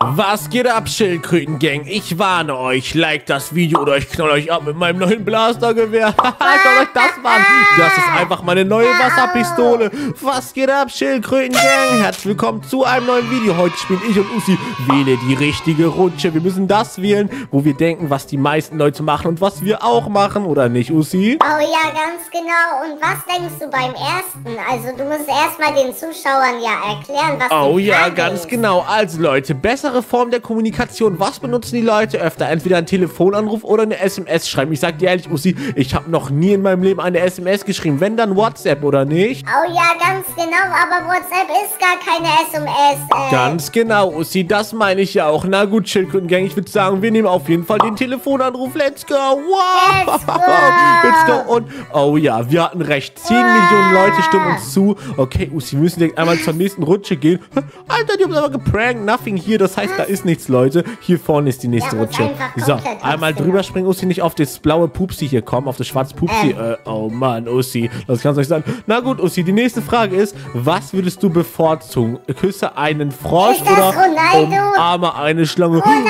Was geht ab, Schildkröten-Gang? Ich warne euch, liked das Video oder ich knall euch ab mit meinem neuen Blastergewehr. Schaut euch das mal an. Das ist einfach meine neue Wasserpistole. Was geht ab, Schildkröten-Gang? Herzlich willkommen zu einem neuen Video. Heute spielen ich und Ussi Wähle die richtige Rutsche. Wir müssen das wählen, wo wir denken, was die meisten Leute machen und was wir auch machen, oder nicht, Ussi? Oh ja, ganz genau. Und was denkst du beim ersten? Also du musst erstmal den Zuschauern ja erklären, was Oh die ja, Frage ganz ist. genau. Also Leute, bessere Form der Kommunikation. Was benutzen die Leute öfter? Entweder einen Telefonanruf oder eine SMS schreiben. Ich sag dir ehrlich, Ussi, ich habe noch nie in meinem Leben eine SMS geschrieben. Wenn, dann WhatsApp, oder nicht? Oh ja, ganz genau. Aber WhatsApp ist gar keine SMS. Ganz genau, Ussi, das meine ich ja auch. Na gut, Schildkröten-Gang, ich würde sagen, wir nehmen auf jeden Fall den Telefonanruf. Let's go. Wow. Let's go. Let's go. Und, oh ja, wir hatten recht. 10 Millionen Leute stimmen uns zu. Okay, Ussi, wir müssen direkt einmal zur nächsten Rutsche gehen. Alter, die haben uns aber geprankt. Nothing hier, das heißt, da ist nichts, Leute. Hier vorne ist die nächste Ja, muss Rutsche. einfach So, komplett einmal ausgenommen. drüber springen, Ussi, nicht auf das blaue Pupsi hier kommen, auf das schwarze Pupsi. Oh Mann, Ussi, das kann es euch sagen. Na gut, Ussi, die nächste Frage ist, was würdest du bevorzugen? Küsse einen Frosch Ist das oder Ronaldo? umarme eine Schlange? Ronaldo!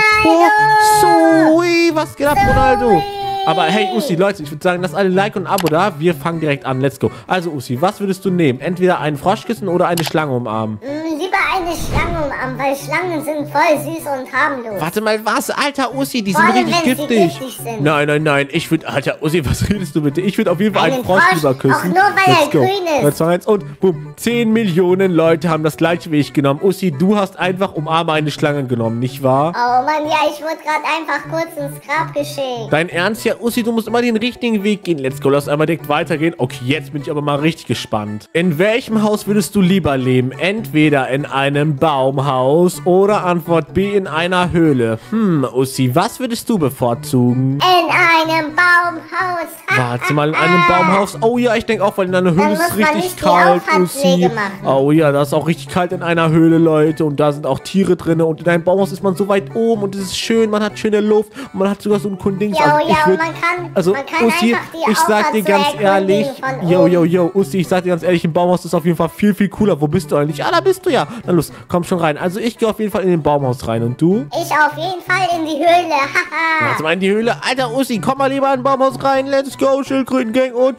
Oh, sorry, was geht ab, Ronaldo? Sorry. Aber hey, Ussi, Leute, ich würde sagen, lasst alle ein Like und ein Abo da. Wir fangen direkt an. Let's go. Also, Ussi, was würdest du nehmen? Entweder einen Frosch küssen oder eine Schlange umarmen? Lieber eine Schlange umarmen, weil Schlangen sind voll süß und harmlos. Warte mal, was? Alter, Ussi, die Vor sind allem, richtig wenn sie giftig. giftig sind. Nein, nein, nein. Ich würde, Alter, Ussi, was redest du bitte? Ich würde auf jeden Fall einen Einen Frosch Frosch? lieber küssen. Auch nur, weil Let's er go. grün ist. 3, 2, 1 und boom. 10 Millionen Leute haben das gleiche wie ich genommen. Ussi, du hast einfach umarme eine Schlange genommen, nicht wahr? Oh Mann, ja, ich wurde gerade einfach kurz ins Grab geschickt. Dein Ernst? Ja, Ussi, du musst immer den richtigen Weg gehen. Let's go, lass einmal direkt weitergehen. Okay, jetzt bin ich aber mal richtig gespannt. In welchem Haus würdest du lieber leben? Entweder in einem Baumhaus oder Antwort B in einer Höhle. Ussi, was würdest du bevorzugen? In einem Baumhaus. Warte mal, in einem Baumhaus. Oh ja, ich denke auch, weil in einer Höhle Dann ist muss es man richtig nicht die kalt, Auffahrtspflege Ussi. machen. Oh ja, da ist auch richtig kalt in einer Höhle, Leute. Und da sind auch Tiere drin. Und in einem Baumhaus ist man so weit oben und es ist schön. Man hat schöne Luft und man hat sogar so ein Kundings. Ja, Also, ja, ich und würd- man kann Ussi, einfach die ich sag dir Auffahrt ganz so ehrlich, erkundigen von oben. Ussi, ich sag dir ganz ehrlich, im Baumhaus ist auf jeden Fall viel, viel cooler. Wo bist du eigentlich? Ah, da bist du ja. Na los, komm schon rein. Also ich gehe auf jeden Fall in den Baumhaus rein. Und du? Ich auf jeden Fall in die Höhle. Haha. Warte mal in die Höhle. Alter, Ussi, komm mal lieber in den Baumhaus rein. Let's go, Schildkröten-Gang. Und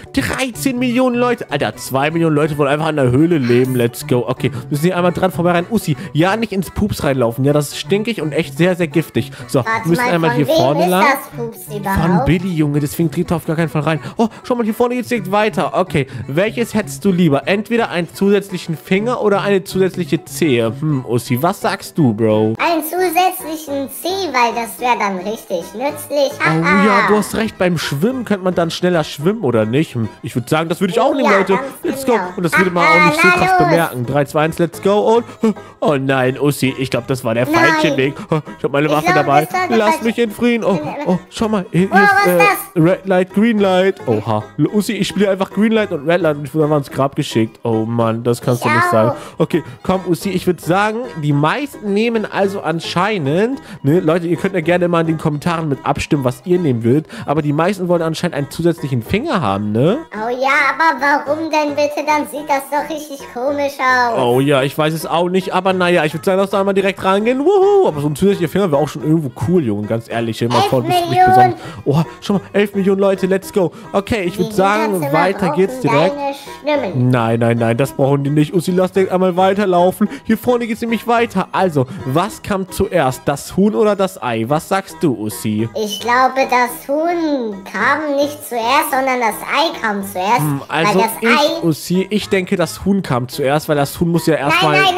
13 Millionen Leute. Alter, 2 Millionen Leute wollen einfach in der Höhle leben. Let's go. Okay, müssen hier einmal dran vorbei rein. Ussi, ja, nicht ins Pups reinlaufen. Ja, das ist stinkig und echt sehr, sehr giftig. So, wir Warte müssen mal, einmal von hier wem vorne ist lang. das Pups Von überhaupt? Billy, Junge, deswegen dreht er auf gar keinen Fall rein. Oh, schau mal, hier vorne geht's direkt weiter. Okay, welches hättest du lieber? Entweder einen zusätzlichen Finger oder eine zusätzliche Zehe. Ussi, was sagst du, Bro? Einen zusätzlichen C, weil das wäre dann richtig nützlich. Oh Haha. ja, du hast recht, beim Schwimmen könnte man dann schneller schwimmen, oder nicht? Ich würde sagen, das würde ich auch nehmen, Ja, Leute. ganz Let's go. genau. Und das würde man auch nicht so na krass los. bemerken. 3, 2, 1, let's go. Und, oh nein, Ussi, ich glaube, das war der falsche Nein. Weg. Ich habe meine Ich Waffe glaub, dabei. das war der Lass falsche- mich in Frieden. Oh, schau mal. Hier Oh, was ist ist Red Light, Green Light. Oha. Ussi, ich spiele einfach Green Light und Red Light und ich wurde einfach ins Grab geschickt. Oh Mann, das kannst du Ich nicht auch. sagen. Okay, komm, Ussi, ich würde sagen, die meisten nehmen also anscheinend, ne, Leute, ihr könnt ja gerne mal in den Kommentaren mit abstimmen, was ihr nehmen würdet, aber die meisten wollen anscheinend einen zusätzlichen Finger haben, ne? Oh ja, aber warum denn bitte? Dann sieht das doch richtig komisch aus. Oh ja, ich weiß es auch nicht, aber naja, ich würde sagen, lass da mal direkt rangehen. Wuhu, aber so ein zusätzlicher Finger wäre auch schon irgendwo cool, Junge, ganz ehrlich. Stell dir mal 11 vor, du bist nicht Millionen. besonders. Oh, schau mal, 11 Millionen Leute, let's go. Okay, ich würde Die sagen, Hinterzimmer weiter geht's brauchen direkt. deine Stimmen. Nein, das brauchen die nicht. Ussi, lass direkt einmal weiterlaufen. Hier vorne geht's nämlich weiter. Also, was kam zuerst? Das Huhn oder das Ei? Was sagst du, Ussi? Ich glaube, das Huhn kam nicht zuerst, sondern das Ei kam zuerst. Also, weil das Ei... Ussi, ich denke, das Huhn kam zuerst, weil das Huhn muss ja Nein, erstmal... nein,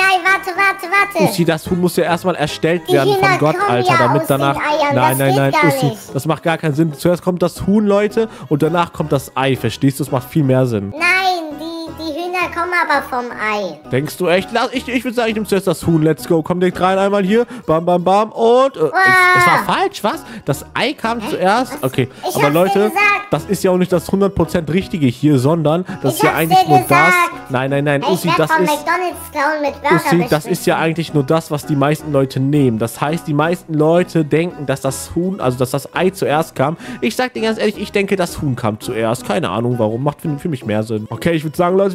warte. Ussi, das Huhn muss ja erstmal erstellt Die werden von Hühner Gott, kommen Alter, ja damit aus danach... den Eiern, Nein, das geht gar Ussi, nicht. das macht gar keinen Sinn. Zuerst kommt das Huhn, Leute, und danach kommt das Ei, verstehst du? Das macht viel mehr Sinn. Nein, die Hühner kommen aber vom Ei. Denkst du echt? Ich würde sagen, ich nehme zuerst das Huhn. Let's go. Komm direkt rein, einmal hier. Bam, bam, bam. Und... es war falsch, was? Das Ei kam zuerst? Okay, Ich aber hab's dir Leute, gesagt. das ist ja auch nicht das 100% Richtige hier, sondern das Ich ist ja hab's eigentlich dir nur das... gesagt. Nein, Ich Ussi, werd das von ist... McDonald's klauen mit Burger Ussi, das ist ja beschmitten. eigentlich nur das, was die meisten Leute nehmen. Das heißt, die meisten Leute denken, dass das Huhn, also dass das Ei zuerst kam. Ich sag dir ganz ehrlich, ich denke, das Huhn kam zuerst. Keine Ahnung, warum. Macht für mich mehr Sinn. Okay, ich würde sagen, Leute, wir gehen direkt ins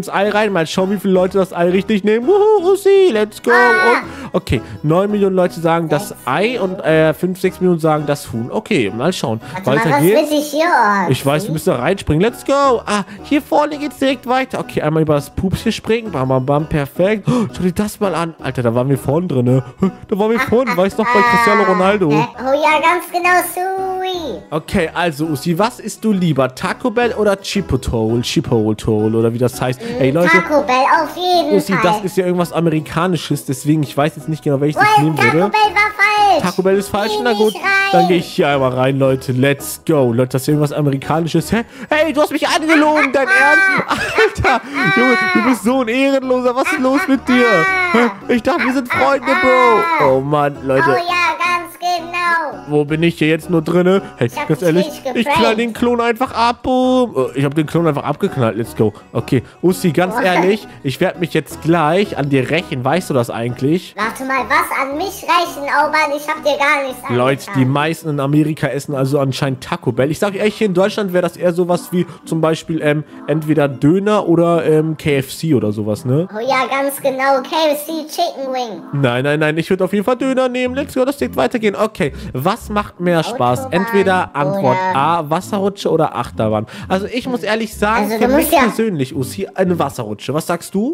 ins Ei rein. Mal schauen, wie viele Leute das Ei richtig nehmen. Wuhu, Ussi, let's go. Und, okay, 9 Millionen Leute sagen das Ei und 5, 6 Millionen sagen das Huhn. Okay, mal schauen. Weiter geht's. Ich weiß, wir müssen da reinspringen. Let's go. Ah, hier vorne geht's direkt weiter. Okay, einmal über das Pups hier springen. Bam, bam, bam, perfekt. Oh, schau dir das mal an. Alter, da waren wir vorne drin, ne? Da waren wir vorne, weißt du noch, bei Cristiano Ronaldo. Oh ja, ganz genau, Sui. Okay, also Ussi, was isst du lieber? Taco Bell oder Chipotle? Chipotle oder wie das heißt. Ey, Leute. Taco Bell auf jeden Ussi, Fall. das ist ja irgendwas Amerikanisches, deswegen ich weiß jetzt nicht genau, welches ich nehmen würde. Taco Bell war falsch. Taco Bell ist falsch, Geh na gut. nicht rein. Dann gehe ich hier einmal rein, Leute. Let's go. Leute, das ist irgendwas Amerikanisches. Hä? Hey, du hast mich angelogen, dein Ernst? Alter, Junge, du bist so ein Ehrenloser. Was ist los mit dir? Hä? Ich dachte, wir sind Freunde, Bro. Oh Mann, Leute. Oh ja, ganz genau. Wo bin ich hier jetzt nur drinne? Hey, hab ganz dich ehrlich, nicht ich knall den Klon einfach ab. Boom. Ich habe den Klon einfach abgeknallt. Let's go. Okay, Ussi, ganz ehrlich, ich werde mich jetzt gleich an dir rächen. Weißt du das eigentlich? Warte mal, was an mich reichen, Auban? Ich hab dir gar nichts angetan. Leute, die meisten in Amerika essen also anscheinend Taco Bell. Ich sage ehrlich, hier in Deutschland wäre das eher sowas wie zum Beispiel entweder Döner oder KFC oder sowas, ne? Oh ja, ganz genau. KFC Chicken Wing. Nein, nein, nein, ich würde auf jeden Fall Döner nehmen. Let's go, das wird weitergehen. Okay, was macht mehr Spaß? Autobahn Entweder Antwort oder- A, Wasserrutsche oder Achterbahn. Also ich muss ehrlich sagen, Also für du mich musst ja- persönlich, Ussi, eine Wasserrutsche. Was sagst du?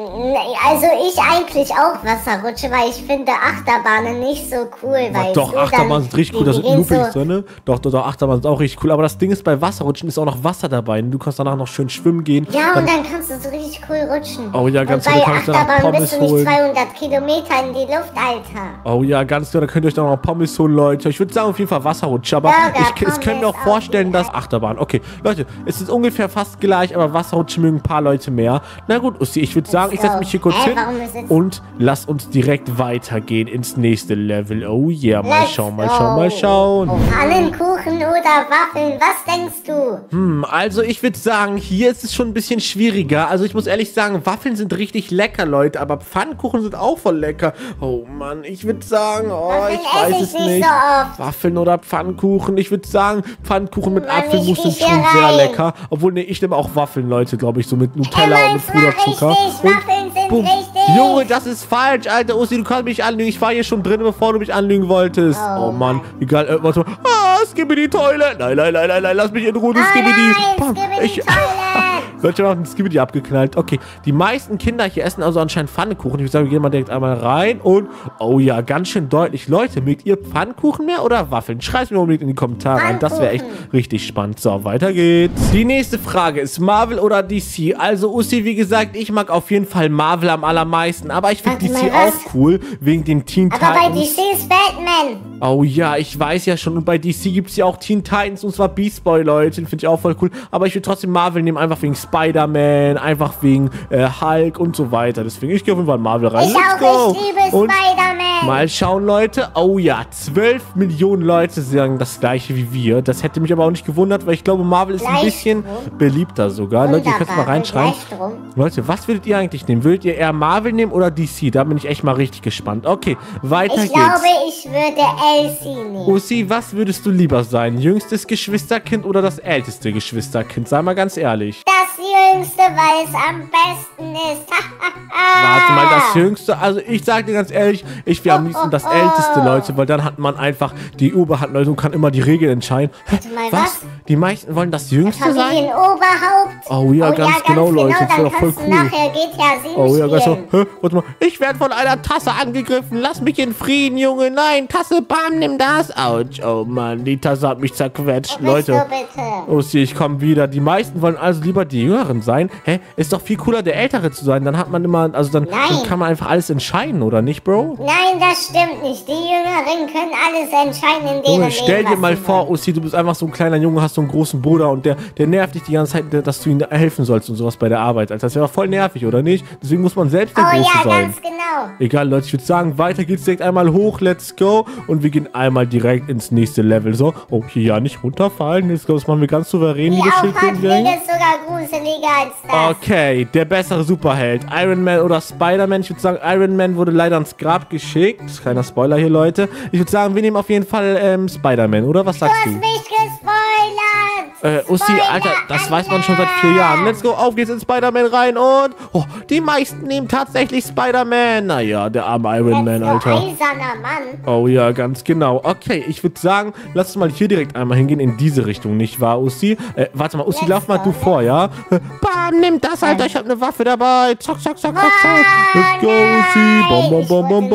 Also ich eigentlich auch Wasserrutsche, weil ich finde Achterbahnen nicht so cool. Weil Doch, so Achterbahn sind richtig cool, da sind Loopings so. drin. Doch, Achterbahn sind auch richtig cool. Aber das Ding ist, bei Wasserrutschen ist auch noch Wasser dabei. Du kannst danach noch schön schwimmen gehen. Ja, und dann kannst du so richtig cool rutschen. Oh ja, ganz und genau, bei kannst du danach Achterbahn Pommes bist du nicht holen. 200 Kilometer in die Luft, Alter. Oh ja, ganz genau, da könnt ihr euch dann noch Pommes holen, Leute. Ich würde sagen, auf jeden Fall Wasserrutsche, aber Burger, ich kann mir auch Pommes, vorstellen, dass Achterbahn. Okay, Leute, es ist ungefähr fast gleich, aber Wasserrutsche mögen ein paar Leute mehr. Na gut, Ussi, ich würde sagen, ich setze mich hier kurz hin warum ist jetzt- und lass uns direkt weitergehen ins nächste Level. Oh yeah, mal Let's schauen, mal go. schauen, mal schauen. Pfannenkuchen oder Waffeln, was denkst du? Also ich würde sagen, hier ist es schon ein bisschen schwieriger. Also ich muss ehrlich sagen, Waffeln sind richtig lecker, Leute, aber Pfannkuchen sind auch voll lecker. Oh Mann, ich würde sagen, Waffeln ich weiß esse es ich nicht nicht. so oft. Waffeln oder Pfannkuchen. Ich würde sagen, Pfannkuchen mit Mann, Apfelmus ich sind riech schon hier sehr rein. lecker. Obwohl, ne, ich nehme auch Waffeln, Leute, glaube ich, so mit Nutella und mit Puderzucker. Richtig, Waffeln sind boom. richtig. Junge, das ist falsch, Alter. Ussi, du kannst mich anlügen. Ich war hier schon drin, bevor du mich anlügen wolltest. Oh, Mann, egal. Warte mal. Skibidi Toilet. Nein, nein, nein, nein, nein, lass mich in Ruhe, du Skibidi. nein, Bam. Skibidi Toilet. Leute haben den Skibidi abgeknallt. Okay, die meisten Kinder hier essen also anscheinend Pfannkuchen. Ich würde sagen, wir gehen mal direkt einmal rein und... Oh ja, ganz schön deutlich. Leute, mögt ihr Pfannkuchen mehr oder Waffeln? Schreibt mir unbedingt in die Kommentare rein. Das wäre echt richtig spannend. So, weiter geht's. Die nächste Frage ist Marvel oder DC? Also, Ussi, wie gesagt, ich mag auf jeden Fall Marvel am allermeisten. Aber ich finde Warte DC mal, auch was? cool, wegen den Teen Aber bei Titans. DC ist Batman. Oh ja, ich weiß ja schon. Und bei DC gibt es ja auch Teen Titans und zwar Beast Boy, Leute. Den finde ich auch voll cool. Aber ich will trotzdem Marvel nehmen, einfach wegen Spider-Man, einfach wegen Hulk und so weiter. Deswegen, ich gehe auf jeden Fall Marvel rein. Ich Let's auch, go. ich liebe Und Spider-Man. mal schauen, Leute. Oh ja, 12 Millionen Leute sagen das gleiche wie wir. Das hätte mich aber auch nicht gewundert, weil ich glaube, Marvel ist ein bisschen beliebter sogar. Leute, ihr könnt mal reinschreiben. Gleichstrom. Leute, was würdet ihr eigentlich nehmen? Würdet ihr eher Marvel nehmen oder DC? Da bin ich echt mal richtig gespannt. Okay, weiter Ich geht's. glaube, ich würde Elsie nehmen. Ussi, was würdest du lieber sein? Jüngstes Geschwisterkind oder das älteste Geschwisterkind? Sei mal ganz ehrlich. Das Jüngste, weil es am besten ist. Warte mal, das Jüngste. Also ich sag dir ganz ehrlich, ich wäre am liebsten das Älteste, Leute, weil dann hat man einfach die Oberhand, Leute, und kann immer die Regeln entscheiden. Warte mal, was? Die meisten wollen das Jüngste sein? Familienoberhaupt. Oh ja, ganz genau, Leute. Das Dann wäre doch voll kannst du cool. nachher GTA 7 Oh ja, ganz so. spielen. Warte mal. Ich werde von einer Tasse angegriffen. Lass mich in Frieden, Junge. Nein, Tasse, bam, nimm das. Autsch. Oh Mann, die Tasse hat mich zerquetscht, Wo bist Leute. du bitte? Ussi, ich komme wieder. Die meisten wollen also lieber die Jüngeren sein. Hä? Ist doch viel cooler, der Ältere zu sein. Dann hat man immer, also dann kann man einfach alles entscheiden, oder nicht, Bro? Nein, das stimmt nicht. Die Jüngeren können alles entscheiden in deren Junge, Leben, stell dir was mal sie vor, wollen. Ussi, du bist einfach so ein kleiner Junge, hast so einen großen Bruder und der nervt dich die ganze Zeit, dass du ihm helfen sollst und sowas bei der Arbeit. Also das wäre doch voll nervig, oder nicht? Deswegen muss man selbst der Oh Große ja, sein. ganz genau. Egal, Leute, ich würde sagen, weiter geht's direkt einmal hoch, let's go. Und wir gehen einmal direkt ins nächste Level. So, oh, hier ja nicht runterfallen. Let's go, das machen wir ganz souverän, Die liebe Auffahrtwege Schildkröten-Gang. ist sogar gruseliger als das. Okay, der bessere Superheld. Iron Man oder Spider-Man. Ich würde sagen, Iron Man wurde leider ins Grab geschickt. Das ist kleiner Spoiler hier, Leute. Ich würde sagen, wir nehmen auf jeden Fall Spider-Man, oder? Was Du sagst hast du? mich gespoilert. Ussi, Alter, das weiß man schon seit 4 Jahren. Let's go, auf geht's in Spider-Man rein und... Oh, die meisten nehmen tatsächlich Spider-Man. Naja, der arme Iron Man, Alter. Eiserner Mann. Oh ja, ganz genau. Okay, ich würde sagen, lass uns mal hier direkt einmal hingehen, in diese Richtung, nicht wahr, Ussi? Warte mal, Ussi, lauf mal du vor, ja? Bam, nimm das, Alter, ich habe eine Waffe dabei. Zack, zack, zack, zack, zack. Let's go, Ussi. Bom, bom, bom, bom,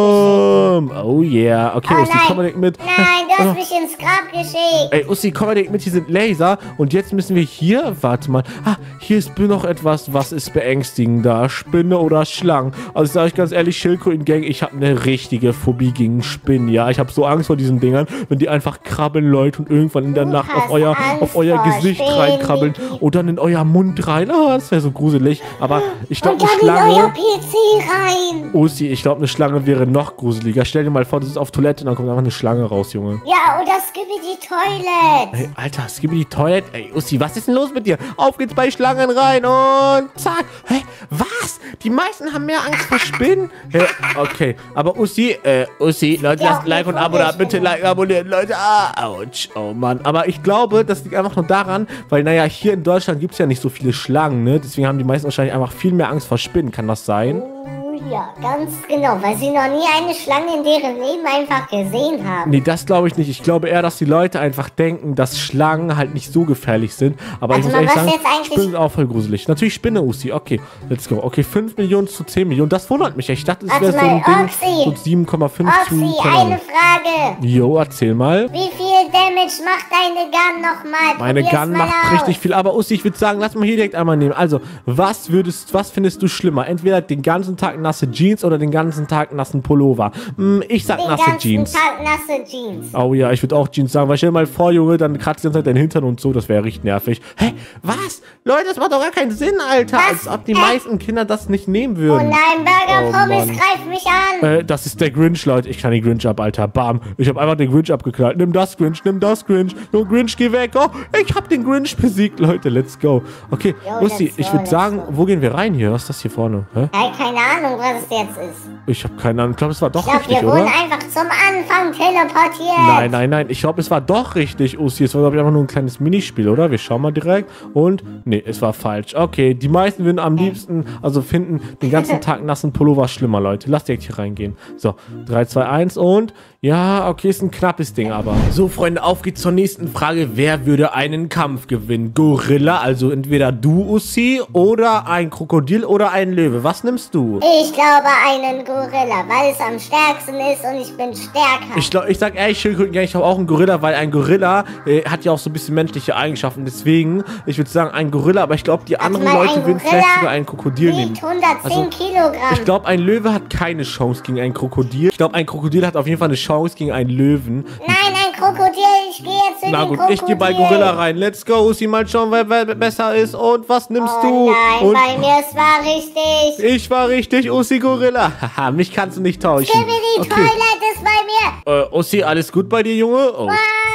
bom. Oh yeah. Okay, Ussi, komm mal direkt mit. Nein, du hast mich ins Grab geschickt. Ey, Ussi, komm mal direkt mit, hier sind Laser. Und jetzt müssen wir hier, warte mal. Ah, hier ist noch etwas, was ist beängstigender. Spinne oder Schlangen. Also sage ich ganz ehrlich, Schildkröten-Gang, ich habe eine richtige Phobie gegen Spinnen, ja. Ich habe so Angst vor diesen Dingern, wenn die einfach krabbeln, Leute, und irgendwann in der Nacht auf euer Gesicht reinkrabbeln und dann in euer Mund rein. Ah, das wäre so gruselig. Aber ich glaube, eine Schlange... in euer PC rein. Ussi, ich glaube, eine Schlange wäre noch gruseliger. Stell dir mal vor, du bist auf Toilette und dann kommt einfach eine Schlange raus, Junge. Ja, oder Skibidi Toilet. Ey, Alter, Skibidi Toilet. Ey, Ussi, was ist denn los mit dir? Auf geht's bei Schlangen rein und zack. Hey, was? Die meisten haben mehr Angst vor Spinnen? Okay, aber Ussi, Leute, lasst Like und Abo da. Bitte Like, abonnieren, Leute. Autsch. Oh, Mann. Aber ich glaube, das liegt einfach nur daran, weil, naja, hier in Deutschland gibt es ja nicht so viele Schlangen, ne? Deswegen haben die meisten wahrscheinlich einfach viel mehr Angst vor Spinnen. Kann das sein? Ja, ganz genau, weil sie noch nie eine Schlange in deren Leben einfach gesehen haben. Nee, das glaube ich nicht. Ich glaube eher, dass die Leute einfach denken, dass Schlangen halt nicht so gefährlich sind. Aber ich muss ehrlich sagen, Spinnen sind auch voll gruselig. Natürlich Spinne, Ussi. Okay, let's go. Okay, 5 Millionen zu 10 Millionen. Das wundert mich. Ich dachte, es wäre so ein Ding, so 7,5 zu... Oxy, eine Frage. Jo, erzähl mal. Wie viel Damage macht deine Gun nochmal? Meine Gun macht richtig viel. Aber Ussi, ich würde sagen, lass mal hier direkt einmal nehmen. Also, was findest du schlimmer? Entweder den ganzen Tag nasse Jeans oder den ganzen Tag nassen Pullover? Ich sag nasse Jeans. Den ganzen Tag nasse Jeans. Oh ja, ich würde auch Jeans sagen, weil stell dir mal vor, Junge, dann kratzt die ganze Zeit dein Hintern und so, das wäre richtig nervig. Hä? Was? Leute, das macht doch gar keinen Sinn, Alter. Als ob die meisten Kinder das nicht nehmen würden. Oh nein, Burger Pommes greift mich an. Das ist der Grinch, Leute. Ich kann den Grinch ab, Alter. Bam. Ich habe einfach den Grinch abgeknallt. Nimm das, Grinch. Nimm das, Grinch. No, Grinch, geh weg. Oh, ich habe den Grinch besiegt, Leute. Let's go. Okay, Ussi, ich würde sagen, wo gehen wir rein hier? Was ist das hier vorne? Hä? Ja, keine Ahnung, was es jetzt ist. Ich habe keine Ahnung. Ich glaube, es war doch richtig, wir wurden einfach zum Anfang teleportiert. Nein. Ich glaube, es war doch richtig, Ussi. Es war, glaube ich, einfach nur ein kleines Minispiel, oder? Wir schauen mal direkt. Und, nee, es war falsch. Okay, die meisten würden am liebsten, also finden, den ganzen Tag nassen Pullover schlimmer, Leute. Lasst direkt hier reingehen. So, 3, 2, 1 und... Ja, okay, ist ein knappes Ding, aber... So, Freunde, auf geht's zur nächsten Frage. Wer würde einen Kampf gewinnen? Gorilla, also entweder du, Ussi, oder ein Krokodil oder ein Löwe. Was nimmst du? Ich glaube einen Gorilla, weil es am stärksten ist und ich bin stärker. Ich sag ehrlich, Schildkröten, ich habe auch einen Gorilla, weil ein Gorilla hat ja auch so ein bisschen menschliche Eigenschaften. Deswegen, ich würde sagen, ein Gorilla, aber ich glaube, die anderen Leute würden vielleicht sogar einen Krokodil nehmen. 110 Kilogramm. Ich glaube, ein Löwe hat keine Chance gegen ein Krokodil. Ich glaube, ein Krokodil hat auf jeden Fall eine Chance gegen einen Löwen. Nein, ein Krokodil. Ich gehe jetzt in den Krokodil. Na gut, ich gehe bei Gorilla rein. Let's go, Ussi, mal schauen, wer besser ist. Und was nimmst du? Nein, und bei mir, es war richtig. Ich war richtig, Ussi, Gorilla. Haha, mich kannst du nicht tauschen. Skibidi Toilet ist bei mir. Ussi, alles gut bei dir, Junge? Oh.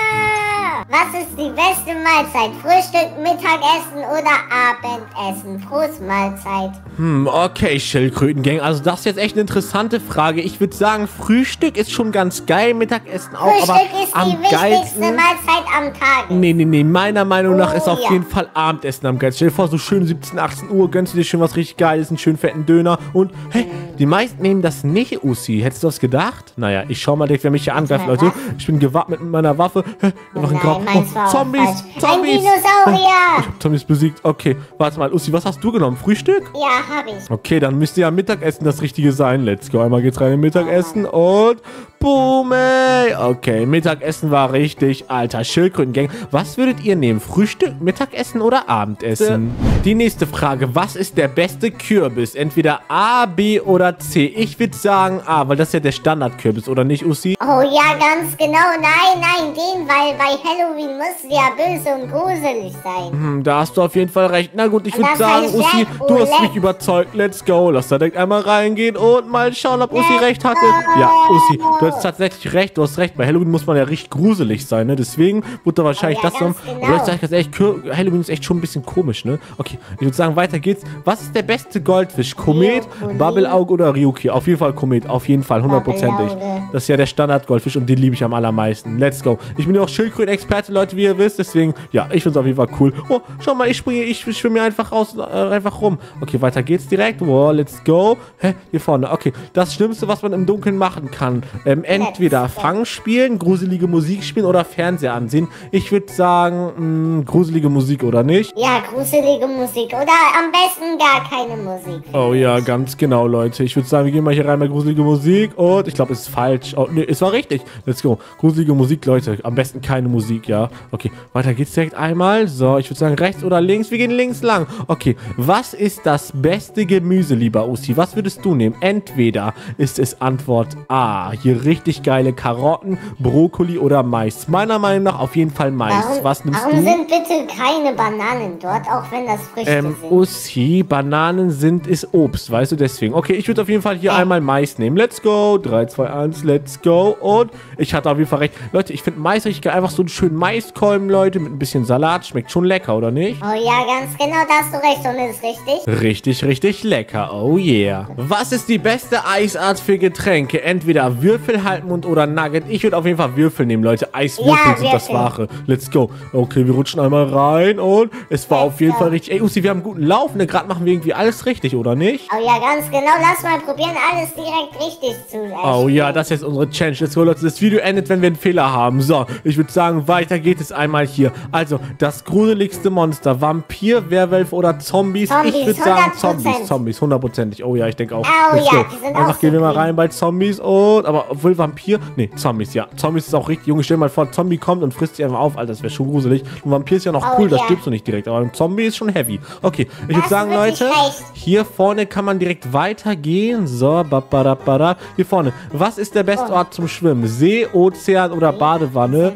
Was ist die beste Mahlzeit? Frühstück, Mittagessen oder Abendessen? Großmahlzeit. Okay, Schildkrötengang. Also das ist jetzt echt eine interessante Frage. Ich würde sagen, Frühstück ist schon ganz geil, Mittagessen auch. Frühstück aber ist die wichtigste Mahlzeit am Tag. Nee. Meiner Meinung nach ist auf jeden Fall Abendessen am geilsten. Stell dir vor, so schön 17, 18 Uhr, gönnst du dir schön was richtig Geiles, einen schönen fetten Döner. Und, hey, die meisten nehmen das nicht, Ussi. Hättest du das gedacht? Naja, ich schau mal direkt, wer mich hier angreift, Leute. Ich bin gewappnet mit meiner Waffe. Einfach ein Grab. Zombies! Ein Dinosaurier! Ich hab Zombies besiegt. Okay, warte mal, Ussi, was hast du genommen? Frühstück? Ja, hab ich. Okay, dann müsste ja Mittagessen das Richtige sein. Let's go. Einmal geht's rein in Mittagessen und boom, ey. Okay, Mittagessen war richtig. Alter, Schildkrötengang. Was würdet ihr nehmen? Frühstück, Mittagessen oder Abendessen? Die nächste Frage. Was ist der beste Kürbis? Entweder A, B oder C. Ich würde sagen A, weil das ist ja der Standardkürbis, oder nicht, Ussi? Oh ja, ganz genau. Nein, den, weil bei Halloween muss ja böse und gruselig sein. Da hast du auf jeden Fall recht. Na gut, ich würde sagen, Ussi, du hast mich überzeugt. Let's go. Lass da direkt einmal reingehen und mal schauen, ob Ussi recht hatte. Ja, Ussi, du hast hast tatsächlich recht, du hast recht. Bei Halloween muss man ja richtig gruselig sein, ne? Deswegen wird da wahrscheinlich das so. Genau. Aber ich sag ganz ehrlich, Halloween ist echt schon ein bisschen komisch, ne? Okay, ich würde sagen, weiter geht's. Was ist der beste Goldfisch? Komet, Babbelauge oder Ryuki? Auf jeden Fall Komet, auf jeden Fall, 100%ig. Das ist ja der Standard-Goldfisch und den liebe ich am allermeisten. Let's go. Ich bin ja auch Schildkröten-Experte, Leute, wie ihr wisst, deswegen, ja, ich finde es auf jeden Fall cool. Oh, schau mal, ich schwimme hier einfach raus, einfach rum. Okay, weiter geht's direkt. Wow, let's go. Hä? Hier vorne. Okay, das Schlimmste, was man im Dunkeln machen kann. Entweder Fang spielen, gruselige Musik spielen oder Fernseher ansehen. Ich würde sagen, gruselige Musik, oder nicht? Ja, gruselige Musik. Oder am besten gar keine Musik. Oh ja, ganz genau, Leute. Ich würde sagen, wir gehen mal hier rein bei gruselige Musik. Und ich glaube, es ist falsch. Oh, nee, es war richtig. Let's go. Gruselige Musik, Leute. Am besten keine Musik, ja. Okay, weiter geht's direkt einmal. So, ich würde sagen, rechts oder links. Wir gehen links lang. Okay, was ist das beste Gemüse, lieber Usi? Was würdest du nehmen? Entweder ist es Antwort A. Hier richtig geile Karotten, Brokkoli oder Mais. Meiner Meinung nach auf jeden Fall Mais. Was nimmst du? Warum sind bitte keine Bananen dort, auch wenn das Früchte sind? Ussi, Bananen ist Obst, weißt du, deswegen. Okay, ich würde auf jeden Fall hier einmal Mais nehmen. Let's go. 3, 2, 1, let's go. Und ich hatte auf jeden Fall recht. Leute, ich finde Mais richtig geil. Einfach so einen schönen Maiskolben, Leute, mit ein bisschen Salat. Schmeckt schon lecker, oder nicht? Oh ja, ganz genau, da hast du recht. Und ist richtig? Richtig, richtig lecker. Oh yeah. Was ist die beste Eisart für Getränke? Entweder Würfel, Halbmond oder Nugget. Ich würde auf jeden Fall Würfel nehmen, Leute. Eiswürfel sind das Wahre. Let's go. Okay, wir rutschen einmal rein und es war auf jeden Fall richtig. Ey, Usi, wir haben einen guten Lauf, ne? Gerade machen wir irgendwie alles richtig, oder nicht? Oh ja, ganz genau. Lass mal probieren, alles direkt richtig zu erstellen. Oh ja, das ist jetzt unsere Challenge. Let's go, Leute. Das Video endet, wenn wir einen Fehler haben. So, ich würde sagen, weiter geht es einmal hier. Also, das gruseligste Monster. Vampir, Werwolf oder Zombies? Ich würde sagen Zombies, 100%ig. Oh ja, ich denke auch. Oh ja, die sind einfach auch gehen wir mal so rein bei Zombies und, aber obwohl Vampir, nee, Zombies, ja. Zombies ist auch richtig, Junge, stell dir mal vor, Zombie kommt und frisst sich einfach auf, Alter, das wäre schon gruselig. Ein Vampir ist ja noch cool, das stirbst du nicht direkt, aber ein Zombie ist schon heavy. Okay, ich würde sagen, Leute, hier vorne kann man direkt weitergehen. So, hier vorne. Was ist der beste Ort zum Schwimmen? See, Ozean oder Badewanne?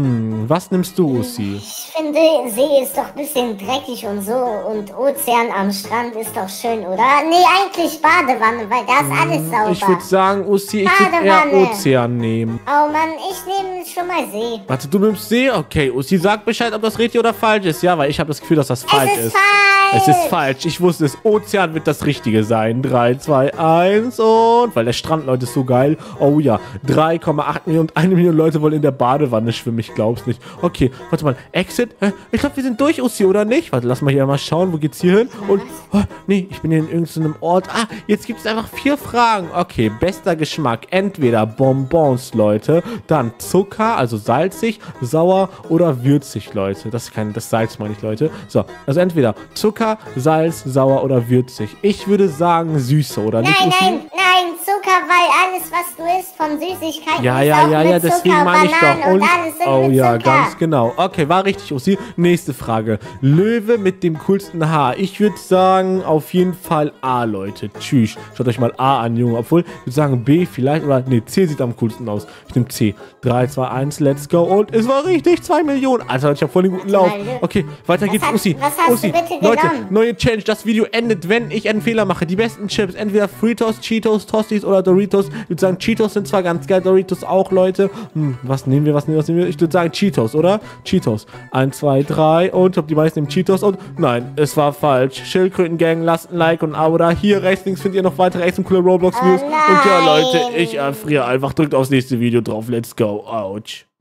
Was nimmst du, Usi? Ich finde, See ist doch ein bisschen dreckig und so und Ozean am Strand ist doch schön, oder? Nee, eigentlich Badewanne, weil da ist alles sauber. Ich würde sagen, Usi, ich würde eher Ozean nehmen. Oh Mann, ich nehme schon mal See. Warte, du nimmst See? Okay, Usi, sag Bescheid, ob das richtig oder falsch ist. Ja, weil ich habe das Gefühl, dass das falsch ist. Es ist falsch. Ich wusste es. Ozean wird das Richtige sein. 3, 2, 1 und... Weil der Strand, Leute, ist so geil. Oh ja. 3,8 Millionen und 1 Million Leute wollen in der Badewanne schwimmen. Ich glaub's nicht. Okay, warte mal. Exit? Ich glaube, wir sind durch, Usi, oder nicht? Warte, lass mal hier mal schauen. Wo geht's hier hin? Und... Oh, nee, ich bin hier in irgendeinem Ort. Ah, jetzt gibt es einfach 4 Fragen. Okay, bester Geschmack. Entweder Bonbons, Leute. Dann Zucker, also salzig, sauer oder würzig, Leute. Das Salz meine ich, Leute. So, also entweder Zucker, Salz, sauer oder würzig. Ich würde sagen Süße, oder nicht? Nein, Zucker, weil alles, was du isst von Süßigkeiten ja, mit deswegen Zucker, meine ich Bananen doch. und alles sind oh mit ja, Zucker. ganz genau. Okay, war richtig, Ussi. Nächste Frage. Löwe mit dem coolsten Haar. Ich würde sagen, auf jeden Fall A, Leute. Tschüss. Schaut euch mal A an, Junge. Obwohl, ich würde sagen B vielleicht, oder nee, C sieht am coolsten aus. Ich nehme C. 3, 2, 1, let's go. Und es war richtig, 2 Millionen. Alter, ich habe voll den guten Lauf. Okay, weiter geht's, Ussi. Was hast du bitte Leute, genommen? neue Challenge. Das Video endet, wenn ich einen Fehler mache. Die besten Chips, entweder Fritos, Cheetos, Tostis oder Doritos. Ich würde sagen, Cheetos sind zwar ganz geil, Doritos auch, Leute. Was nehmen wir? Ich würde sagen Cheetos, oder? Cheetos. 1, 2, 3 und ich glaube, die meisten nehmen Cheetos und nein, es war falsch. Schildkröten-Gang, lasst ein Like und ein Abo da. Hier rechts links findet ihr noch weitere echt coole Roblox-News. Und ja, Leute, ich erfriere einfach. Drückt aufs nächste Video drauf. Let's go. Ouch.